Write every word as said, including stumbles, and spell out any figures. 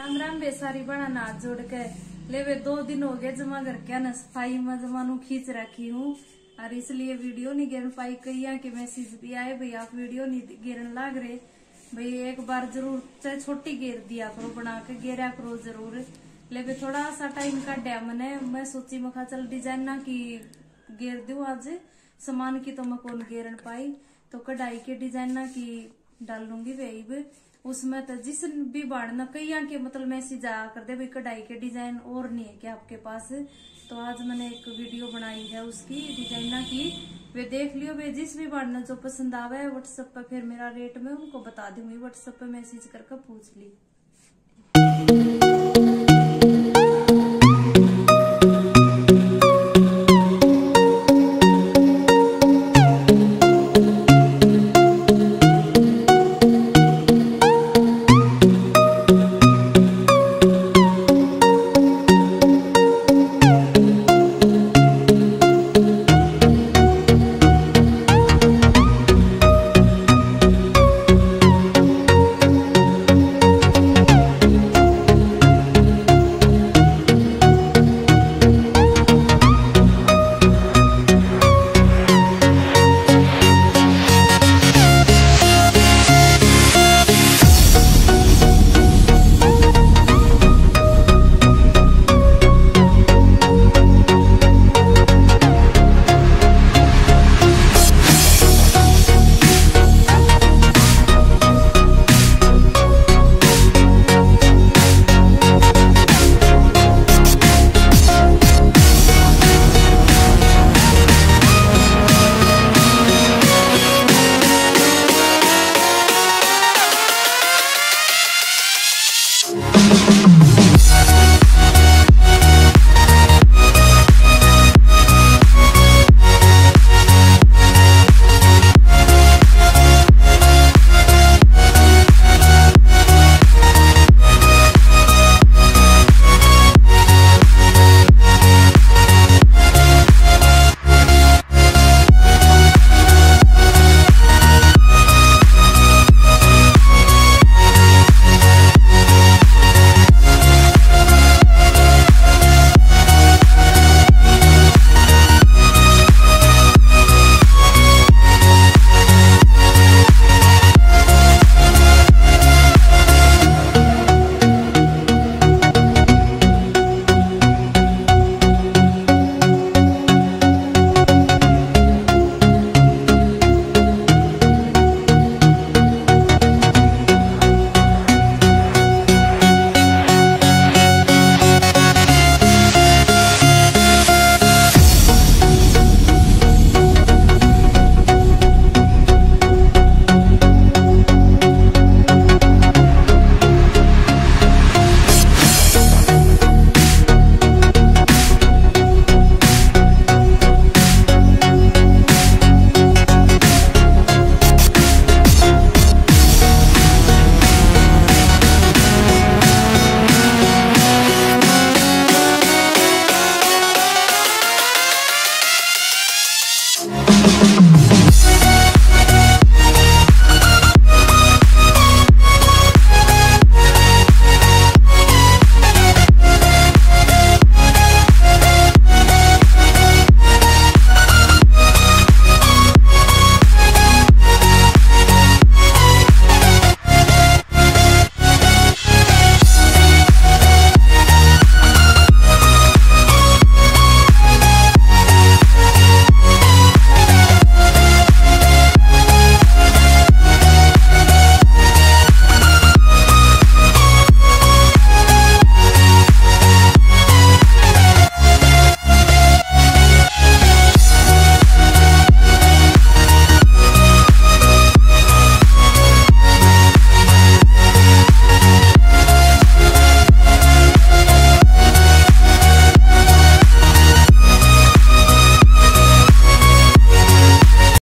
राम राम बेसारी बड़ा नाच जोड़ के ले वे दो दिन हो गए जमा घर क्या न सफाई में जमानू खींच रखी हूँ और इसलिए वीडियो नहीं गिरन पाई। कई के मैसेज भी आए भाई आप वीडियो नहीं गिरन लाग रहे, भाई एक बार जरूर चाहे छोटी घेर दिया करो, बना के घेरा करो जरूर। ले वे थोड़ा सा टाइम काटा मैंने, मैं सोची मखा चल डिजाइन ना की घेर दू आज, सामान की तो मैं कौन घेरन पाई, तो कढ़ाई के डिजाइन ना की डाल लूंगी वेब उसमें। तो जिस भी बाढ़ना कई के मतलब मैसेज आ कर दे भाई कढ़ाई के डिजाइन और नहीं है क्या आपके पास, तो आज मैंने एक वीडियो बनाई है उसकी डिजाइना की, वे देख लियो। वे जिस भी बाढ़ना जो पसंद आवे व्हाट्सएप पे फिर मेरा रेट में उनको बता दूंगी, व्हाट्सएप पे मैसेज करके पूछ ली।